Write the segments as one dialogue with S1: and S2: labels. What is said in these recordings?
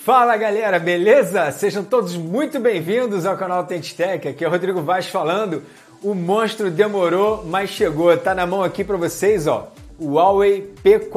S1: Fala galera, beleza? Sejam todos muito bem-vindos ao canal TenTech. Aqui é o Rodrigo Vaz falando. O monstro demorou, mas chegou. Tá na mão aqui para vocês, ó, o Huawei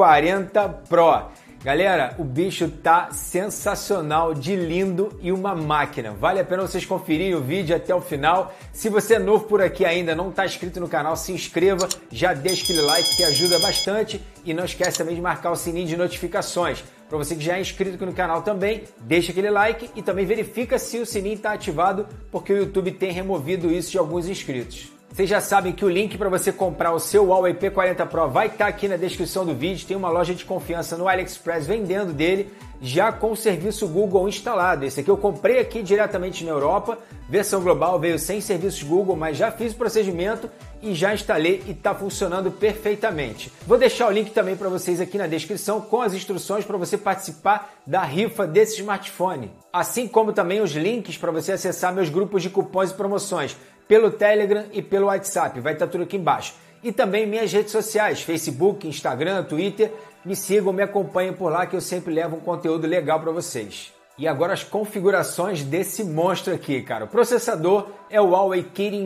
S1: P40 Pro. Galera, o bicho tá sensacional, de lindo e uma máquina. Vale a pena vocês conferirem o vídeo até o final. Se você é novo por aqui ainda, não está inscrito no canal, se inscreva, já deixa aquele like que ajuda bastante e não esquece também de marcar o sininho de notificações. Para você que já é inscrito aqui no canal também, deixa aquele like e também verifica se o sininho está ativado, porque o YouTube tem removido isso de alguns inscritos. Vocês já sabem que o link para você comprar o seu Huawei P40 Pro vai estar aqui na descrição do vídeo. Tem uma loja de confiança no AliExpress vendendo dele, já com o serviço Google instalado. Esse aqui eu comprei aqui diretamente na Europa, versão global, veio sem serviços Google, mas já fiz o procedimento e já instalei e está funcionando perfeitamente. Vou deixar o link também para vocês aqui na descrição com as instruções para você participar da rifa desse smartphone. Assim como também os links para você acessar meus grupos de cupons e promoções pelo Telegram e pelo WhatsApp, vai estar tudo aqui embaixo. E também minhas redes sociais, Facebook, Instagram, Twitter, me sigam, me acompanhem por lá que eu sempre levo um conteúdo legal para vocês. E agora as configurações desse monstro aqui, cara. O processador é o Huawei Kirin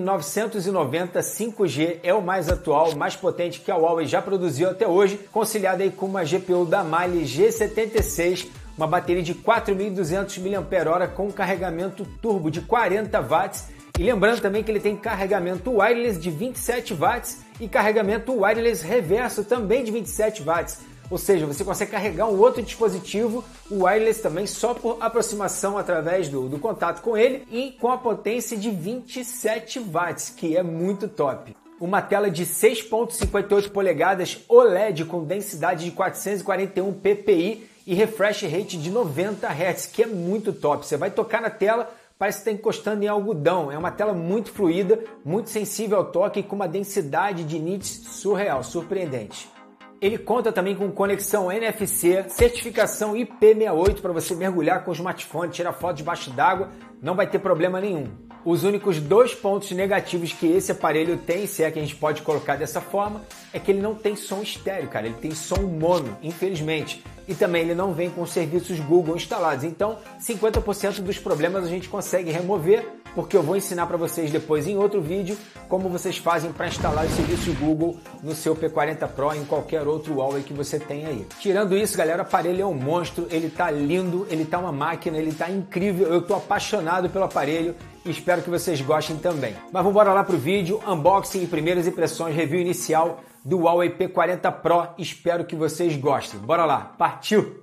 S1: 990 5G, é o mais atual, mais potente que a Huawei já produziu até hoje, conciliado aí com uma GPU da Mali G76, uma bateria de 4.200 mAh com carregamento turbo de 40 watts. E lembrando também que ele tem carregamento wireless de 27 watts e carregamento wireless reverso também de 27 watts. Ou seja, você consegue carregar um outro dispositivo, o wireless também, só por aproximação através do contato com ele e com a potência de 27 watts, que é muito top. Uma tela de 6.58 polegadas OLED com densidade de 441 ppi e refresh rate de 90 Hz, que é muito top. Você vai tocar na tela, parece que está encostando em algodão. É uma tela muito fluida, muito sensível ao toque e com uma densidade de nits surreal, surpreendente. Ele conta também com conexão NFC, certificação IP68 para você mergulhar com o smartphone, tirar foto debaixo d'água, não vai ter problema nenhum. Os únicos dois pontos negativos que esse aparelho tem, se é que a gente pode colocar dessa forma, é que ele não tem som estéreo, cara. Ele tem som mono, infelizmente. E também ele não vem com serviços Google instalados. Então, 50% dos problemas a gente consegue remover, porque eu vou ensinar para vocês depois em outro vídeo como vocês fazem para instalar os serviços Google no seu P40 Pro em qualquer outro Huawei que você tem aí. Tirando isso, galera, o aparelho é um monstro, ele tá lindo, ele tá uma máquina, ele tá incrível. Eu tô apaixonado pelo aparelho e espero que vocês gostem também. Mas vamos embora lá pro vídeo, unboxing e primeiras impressões, review inicial do Huawei P40 Pro. Espero que vocês gostem. Bora lá, partiu!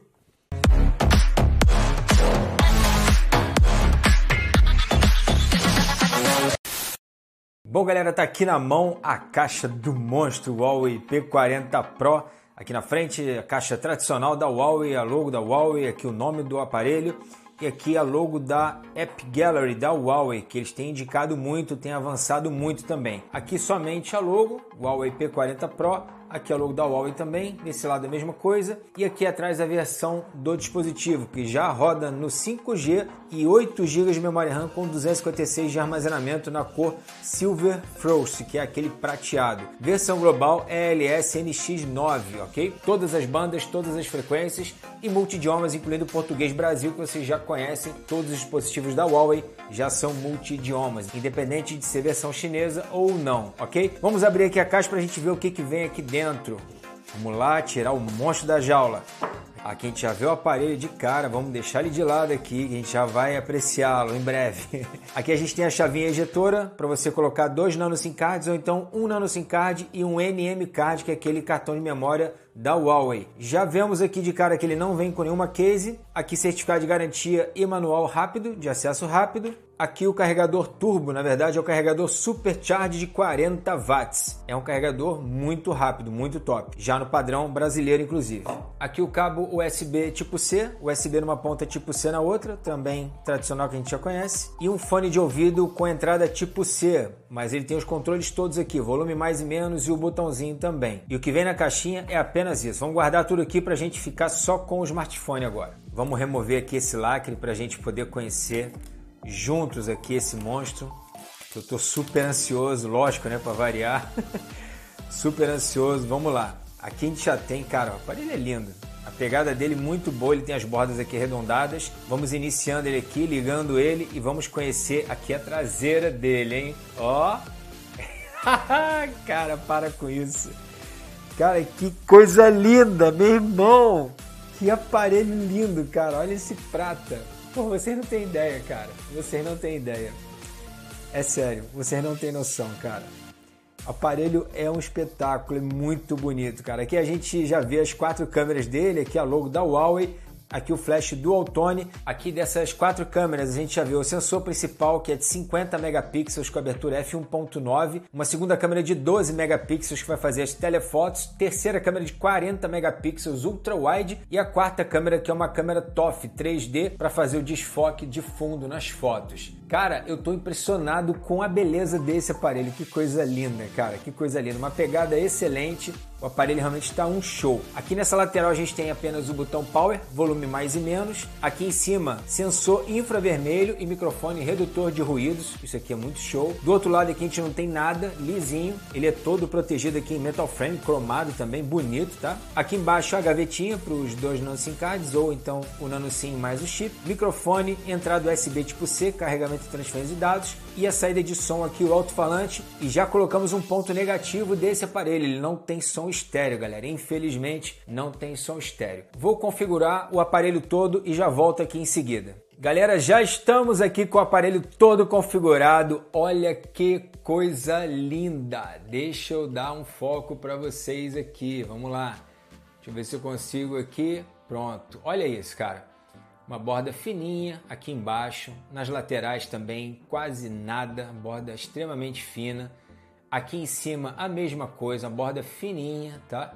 S1: Bom, galera, tá aqui na mão a caixa do monstro Huawei P40 Pro. Aqui na frente a caixa tradicional da Huawei, a logo da Huawei, aqui o nome do aparelho. E aqui a logo da App Gallery da Huawei, que eles têm indicado muito, têm avançado muito também. Aqui somente a logo, Huawei P40 Pro, aqui a logo da Huawei também, desse lado a mesma coisa. E aqui atrás a versão do dispositivo, que já roda no 5G e 8 GB de memória RAM com 256 de armazenamento na cor Silver Frost, que é aquele prateado. Versão global é LS-NX9, ok? Todas as bandas, todas as frequências e multidiomas, incluindo português Brasil, que vocês já conhecem. Todos os dispositivos da Huawei já são multidiomas, independente de ser versão chinesa ou não, ok? Vamos abrir aqui a caixa para a gente ver o que vem aqui dentro. Vamos lá, tirar o monstro da jaula. Aqui a gente já vê o aparelho de cara, vamos deixar ele de lado aqui, que a gente já vai apreciá-lo em breve. Aqui a gente tem a chavinha ejetora para você colocar 2 nano SIM cards ou então um nano SIM card e um NM card, que é aquele cartão de memória da Huawei. Já vemos aqui de cara que ele não vem com nenhuma case. Aqui certificado de garantia e manual rápido, de acesso rápido. Aqui o carregador turbo, na verdade é o carregador Supercharge de 40 watts. É um carregador muito rápido, muito top. Já no padrão brasileiro, inclusive. Aqui o cabo USB tipo C, USB numa ponta tipo C na outra, também tradicional que a gente já conhece. E um fone de ouvido com entrada tipo C, mas ele tem os controles todos aqui, volume mais e menos e o botãozinho também. E o que vem na caixinha é apenas isso. Vamos guardar tudo aqui para a gente ficar só com o smartphone agora. Vamos remover aqui esse lacre para a gente poder conhecer juntos aqui esse monstro. Eu tô super ansioso, lógico, né, para variar. Super ansioso, vamos lá. Aqui a gente já tem, cara, o aparelho é lindo. A pegada dele muito boa, ele tem as bordas aqui arredondadas. Vamos iniciando ele aqui, ligando ele e vamos conhecer aqui a traseira dele, hein? Ó! Cara, para com isso. Cara, que coisa linda, meu irmão! Que aparelho lindo, cara. Olha esse prata. Pô, vocês não têm ideia, cara. Vocês não têm ideia. É sério, vocês não têm noção, cara. O aparelho é um espetáculo, é muito bonito, cara. Aqui a gente já vê as 4 câmeras dele, aqui a logo da Huawei, aqui o flash Dual Tone. Aqui dessas 4 câmeras a gente já vê o sensor principal, que é de 50 megapixels com abertura f1.9, uma segunda câmera de 12 megapixels que vai fazer as telefotos, terceira câmera de 40 megapixels ultra wide e a quarta câmera que é uma câmera TOF 3D para fazer o desfoque de fundo nas fotos. Cara, eu tô impressionado com a beleza desse aparelho, que coisa linda, cara, que coisa linda, uma pegada excelente, o aparelho realmente está um show. Aqui nessa lateral a gente tem apenas o botão Power, volume mais e menos, aqui em cima sensor infravermelho e microfone redutor de ruídos, isso aqui é muito show. Do outro lado aqui a gente não tem nada, lisinho, ele é todo protegido aqui em metal frame, cromado também, bonito, tá? Aqui embaixo a gavetinha para os 2 nano SIM cards ou então o nano SIM mais o chip, microfone, entrada USB tipo C, carregamento e transferência de dados e a saída de som aqui, o alto-falante, e já colocamos um ponto negativo desse aparelho, ele não tem som estéreo, galera, infelizmente não tem som estéreo. Vou configurar o aparelho todo e já volto aqui em seguida. Galera, já estamos aqui com o aparelho todo configurado, olha que coisa linda, deixa eu dar um foco para vocês aqui, vamos lá, deixa eu ver se eu consigo aqui, pronto, olha isso, cara. Uma borda fininha aqui embaixo, nas laterais também quase nada, borda extremamente fina. Aqui em cima a mesma coisa, uma borda fininha, tá?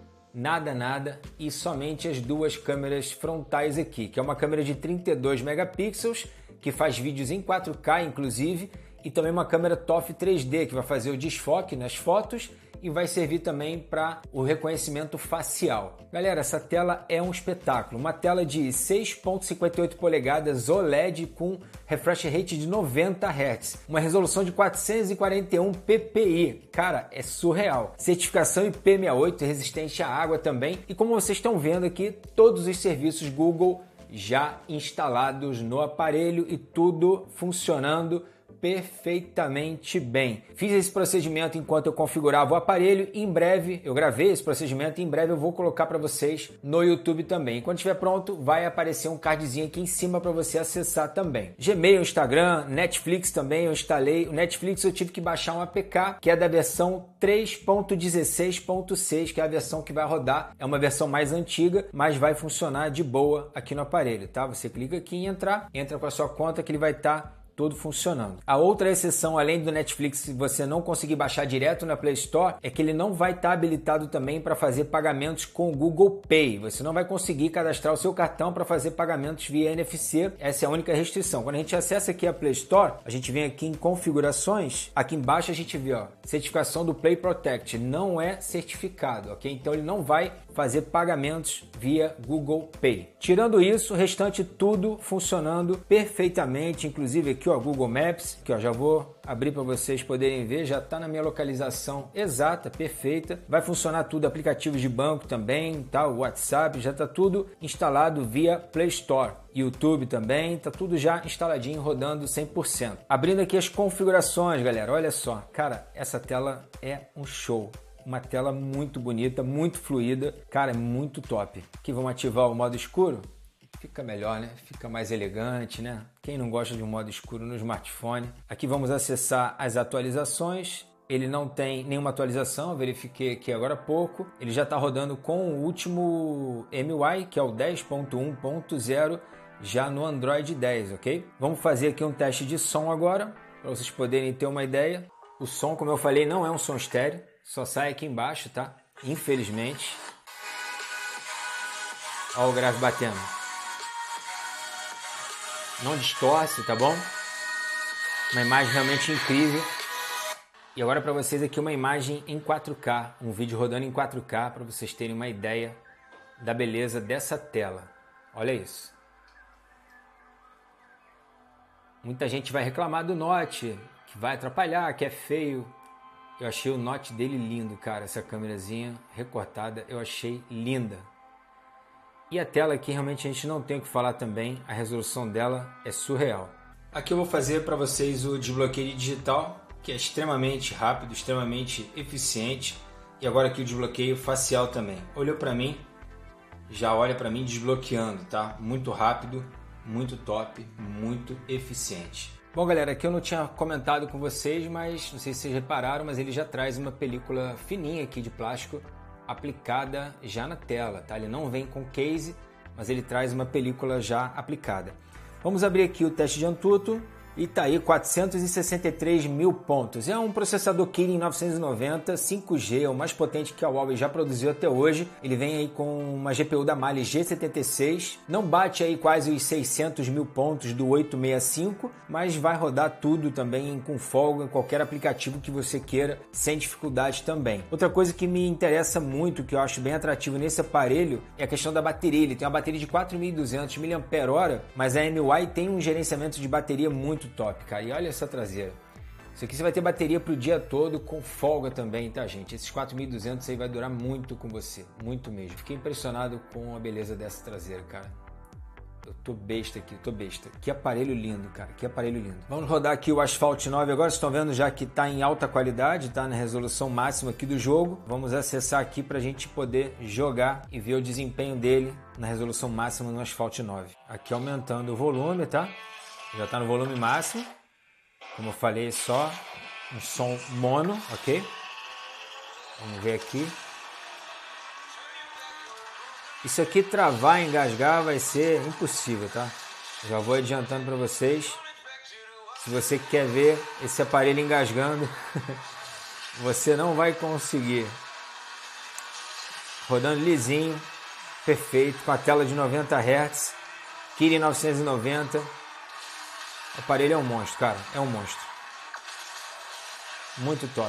S1: Nada e somente as 2 câmeras frontais aqui, que é uma câmera de 32 megapixels, que faz vídeos em 4K inclusive, e também uma câmera TOF 3D, que vai fazer o desfoque nas fotos e vai servir também para o reconhecimento facial. Galera, essa tela é um espetáculo, uma tela de 6.58 polegadas OLED com refresh rate de 90 Hz, uma resolução de 441 ppi, cara, é surreal. Certificação IP68, resistente à água também, e como vocês estão vendo aqui, todos os serviços Google já instalados no aparelho e tudo funcionando perfeitamente bem. Fiz esse procedimento enquanto eu configurava o aparelho e em breve, eu gravei esse procedimento e em breve eu vou colocar para vocês no YouTube também. Quando estiver pronto, vai aparecer um cardzinho aqui em cima para você acessar também. Gmail, Instagram, Netflix também eu instalei. O Netflix eu tive que baixar um APK, que é da versão 3.16.6, que é a versão que vai rodar. É uma versão mais antiga, mas vai funcionar de boa aqui no aparelho, tá? Você clica aqui em entrar, entra com a sua conta que ele vai estar todo funcionando. A outra exceção, além do Netflix, se você não conseguir baixar direto na Play Store, é que ele não vai estar habilitado também para fazer pagamentos com o Google Pay. Você não vai conseguir cadastrar o seu cartão para fazer pagamentos via NFC. Essa é a única restrição. Quando a gente acessa aqui a Play Store, a gente vem aqui em configurações, aqui embaixo a gente vê, ó, certificação do Play Protect. Não é certificado, ok? Então ele não vai fazer pagamentos via Google Pay. Tirando isso, o restante tudo funcionando perfeitamente, inclusive aqui ó, Google Maps, que ó, já vou abrir para vocês poderem ver, já está na minha localização exata, perfeita. Vai funcionar tudo, aplicativos de banco também, tá? O WhatsApp, já está tudo instalado via Play Store. YouTube também, tá tudo já instaladinho, rodando 100%. Abrindo aqui as configurações, galera, olha só. Cara, essa tela é um show. Uma tela muito bonita, muito fluida, cara, é muito top. Aqui vamos ativar o modo escuro, fica melhor, né? Fica mais elegante, né? Quem não gosta de um modo escuro no smartphone? Aqui vamos acessar as atualizações. Ele não tem nenhuma atualização, eu verifiquei aqui agora há pouco. Ele já está rodando com o último MIUI, que é o 10.1.0, já no Android 10, ok? Vamos fazer aqui um teste de som agora, para vocês poderem ter uma ideia. O som, como eu falei, não é um som estéreo. Só sai aqui embaixo, tá? Infelizmente. Olha o grave batendo. Não distorce, tá bom? Uma imagem realmente incrível. E agora para vocês aqui uma imagem em 4K. Um vídeo rodando em 4K para vocês terem uma ideia da beleza dessa tela. Olha isso. Muita gente vai reclamar do Note, que vai atrapalhar, que é feio. Eu achei o Note dele lindo, cara. Essa câmerazinha recortada eu achei linda. E a tela aqui realmente a gente não tem o que falar também, a resolução dela é surreal. Aqui eu vou fazer para vocês o desbloqueio digital, que é extremamente rápido, extremamente eficiente. E agora aqui o desbloqueio facial também. Olhou para mim, já olha para mim desbloqueando, tá? Muito rápido, muito top, muito eficiente. Bom galera, aqui eu não tinha comentado com vocês, mas não sei se vocês repararam, mas ele já traz uma película fininha aqui de plástico aplicada já na tela, tá? Ele não vem com case, mas ele traz uma película já aplicada. Vamos abrir aqui o teste de Antutu e tá aí 463 mil pontos. É um processador Kirin 990 5G, é o mais potente que a Huawei já produziu até hoje. Ele vem aí com uma GPU da Mali G76, não bate aí quase os 600 mil pontos do 865, mas vai rodar tudo também com folga em qualquer aplicativo que você queira, sem dificuldade também. Outra coisa que me interessa muito, que eu acho bem atrativo nesse aparelho, é a questão da bateria. Ele tem uma bateria de 4.200 mAh, mas a MY tem um gerenciamento de bateria muito top, cara. E olha essa traseira. Isso aqui você vai ter bateria pro dia todo com folga também, tá, gente? Esses 4.200 aí vai durar muito com você, muito mesmo. Fiquei impressionado com a beleza dessa traseira, cara. Eu tô besta aqui, tô besta. Que aparelho lindo, cara, que aparelho lindo. Vamos rodar aqui o Asphalt 9 agora. Vocês estão vendo já que tá em alta qualidade, tá na resolução máxima aqui do jogo. Vamos acessar aqui pra gente poder jogar e ver o desempenho dele na resolução máxima no Asphalt 9. Aqui aumentando o volume, tá? Já está no volume máximo, como eu falei, só um som mono, ok? Vamos ver aqui. Isso aqui travar, engasgar vai ser impossível, tá? Já vou adiantando para vocês. Se você quer ver esse aparelho engasgando, você não vai conseguir. Rodando lisinho, perfeito, com a tela de 90 Hz, Kirin 990. O aparelho é um monstro, cara. É um monstro. Muito top.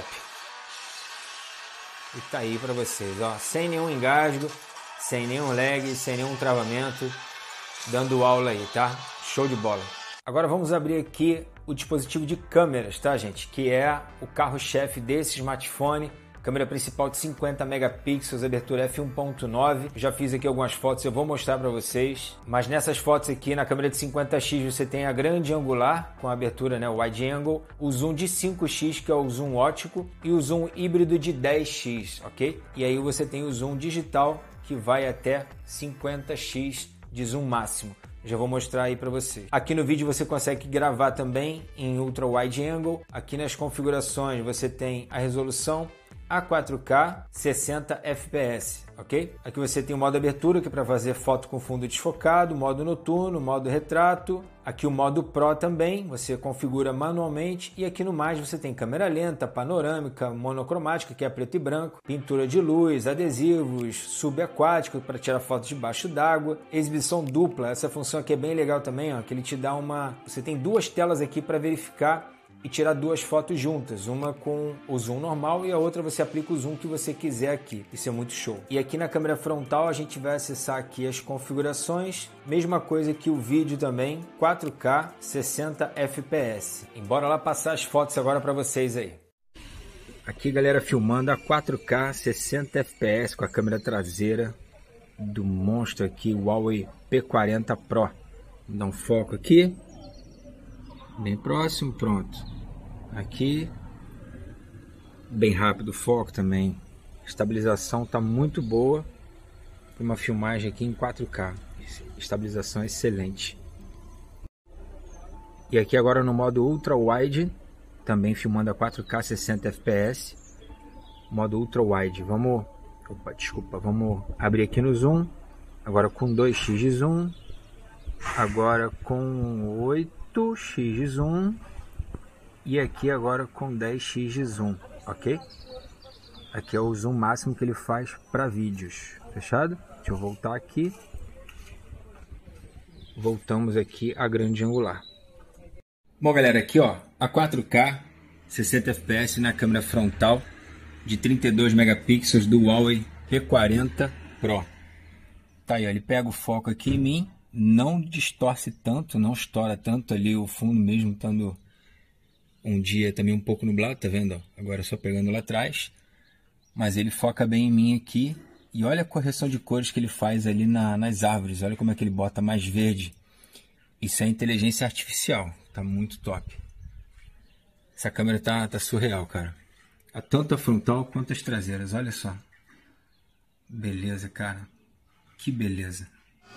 S1: E tá aí pra vocês, ó. Sem nenhum engasgo, sem nenhum lag, sem nenhum travamento. Dando aula aí, tá? Show de bola. Agora vamos abrir aqui o dispositivo de câmeras, tá, gente? Que é o carro-chefe desse smartphone. Câmera principal de 50 megapixels, abertura f1.9. Já fiz aqui algumas fotos, eu vou mostrar para vocês. Mas nessas fotos aqui, na câmera de 50x, você tem a grande angular, com a abertura, né, wide angle. O zoom de 5x, que é o zoom óptico. E o zoom híbrido de 10x, ok? E aí você tem o zoom digital, que vai até 50x de zoom máximo. Já vou mostrar aí para você. Aqui no vídeo você consegue gravar também em ultra wide angle. Aqui nas configurações você tem a resolução a 4K 60 fps, ok? Aqui você tem o modo abertura, que é para fazer foto com fundo desfocado, modo noturno, modo retrato. Aqui o modo Pro também, você configura manualmente. E aqui no mais você tem câmera lenta, panorâmica, monocromática, que é preto e branco, pintura de luz, adesivos, subaquático para tirar fotos debaixo d'água, exibição dupla. Essa função aqui é bem legal também, ó, que ele te dá uma... Você tem duas telas aqui para verificar e tirar duas fotos juntas, uma com o zoom normal e a outra você aplica o zoom que você quiser aqui. Isso é muito show. E aqui na câmera frontal a gente vai acessar aqui as configurações, mesma coisa que o vídeo também, 4K 60 fps. Embora lá passar as fotos agora para vocês aí. Aqui galera, filmando a 4K 60 fps com a câmera traseira do monstro aqui, o Huawei P40 Pro. Vou dar um foco aqui, bem próximo, pronto. Aqui, bem rápido o foco também. A estabilização está muito boa. Uma filmagem aqui em 4K. Estabilização excelente. E aqui agora no modo Ultra Wide, também filmando a 4K 60 fps. Modo Ultra Wide. Vamos abrir aqui no zoom. Agora com 2x de zoom. Agora com 8x de zoom. E aqui agora com 10x de zoom, ok? Aqui é o zoom máximo que ele faz para vídeos, fechado? Deixa eu voltar aqui. Voltamos aqui a grande angular. Bom galera, aqui ó, a 4K 60 fps na câmera frontal de 32 megapixels do Huawei P40 Pro. Tá aí, ó, ele pega o foco aqui em mim, não distorce tanto, não estoura tanto ali o fundo mesmo estando um dia também um pouco nublado, tá vendo? Ó? Agora só pegando lá atrás, mas ele foca bem em mim aqui E olha a correção de cores que ele faz ali nas árvores. Olha como é que ele bota mais verde. Isso é inteligência artificial. Tá muito top. Essa câmera tá surreal, cara. Tanto a frontal quanto as traseiras. Olha só. Beleza, cara. Que beleza.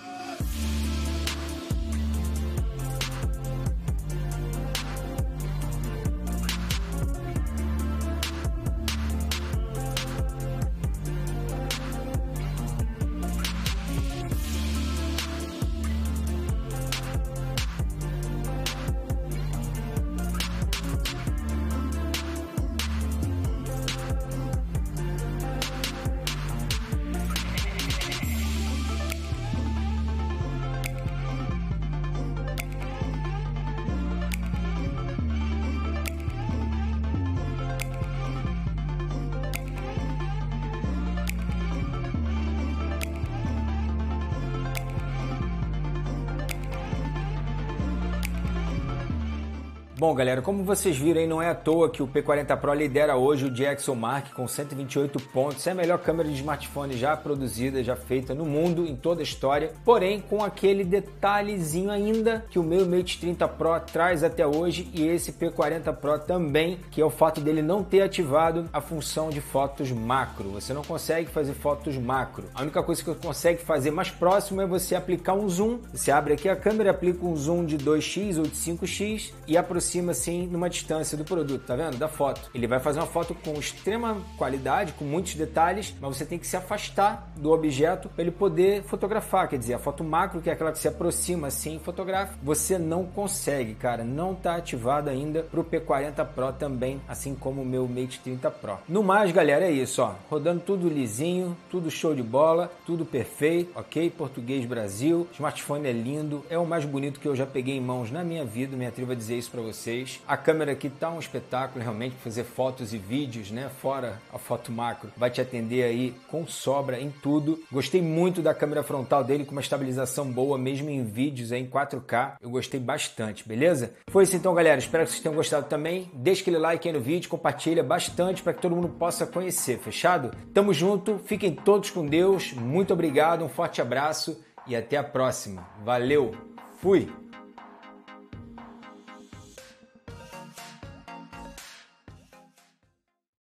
S1: Bom, galera, como vocês viram aí, não é à toa que o P40 Pro lidera hoje o DxOMark com 128 pontos. É a melhor câmera de smartphone já produzida, já feita no mundo, em toda a história. Porém, com aquele detalhezinho ainda que o meu Mate 30 Pro traz até hoje e esse P40 Pro também, que é o fato dele não ter ativado a função de fotos macro. Você não consegue fazer fotos macro. A única coisa que você consegue fazer mais próximo é você aplicar um zoom. Você abre aqui a câmera, aplica um zoom de 2x ou de 5x e aproxima assim numa distância do produto, tá vendo? Da foto. Ele vai fazer uma foto com extrema qualidade, com muitos detalhes, mas você tem que se afastar do objeto para ele poder fotografar, quer dizer, a foto macro, que é aquela que se aproxima assim e fotografa, você não consegue, cara, não tá ativado ainda pro P40 Pro também, assim como o meu Mate 30 Pro. No mais, galera, é isso, ó, rodando tudo lisinho, tudo show de bola, tudo perfeito, ok? Português Brasil, o smartphone é lindo, é o mais bonito que eu já peguei em mãos na minha vida, me atrevo a dizer isso para vocês. A câmera aqui tá um espetáculo, realmente, fazer fotos e vídeos, né? Fora a foto macro, vai te atender aí com sobra em tudo. Gostei muito da câmera frontal dele, com uma estabilização boa, mesmo em vídeos aí em 4K. Eu gostei bastante, beleza? Foi isso então, galera. Espero que vocês tenham gostado também. Deixa aquele like aí no vídeo, compartilha bastante para que todo mundo possa conhecer, fechado? Tamo junto, fiquem todos com Deus. Muito obrigado, um forte abraço e até a próxima. Valeu, fui!